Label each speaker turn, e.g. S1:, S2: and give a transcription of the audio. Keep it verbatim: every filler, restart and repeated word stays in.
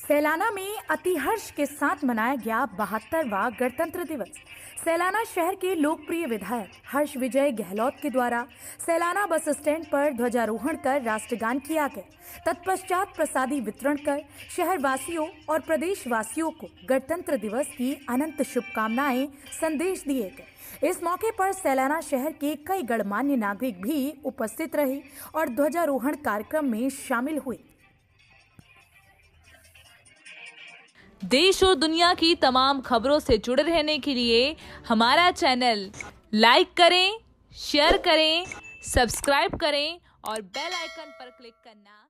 S1: सैलाना में अतिहर्ष के साथ मनाया गया बहत्तरवां गणतंत्र दिवस। सैलाना शहर के लोकप्रिय विधायक हर्ष विजय गहलोत के द्वारा सैलाना बस स्टैंड पर ध्वजारोहण कर राष्ट्रगान किया गया। तत्पश्चात प्रसादी वितरण कर शहर वासियों और प्रदेश वासियों को गणतंत्र दिवस की अनंत शुभकामनाएं संदेश दिए गए। इस मौके पर सैलाना शहर के कई गणमान्य नागरिक भी उपस्थित रहे और ध्वजारोहण कार्यक्रम में शामिल हुए।
S2: देश और दुनिया की तमाम खबरों से जुड़े रहने के लिए हमारा चैनल लाइक करें, शेयर करें, सब्सक्राइब करें और बेल आइकन पर क्लिक करना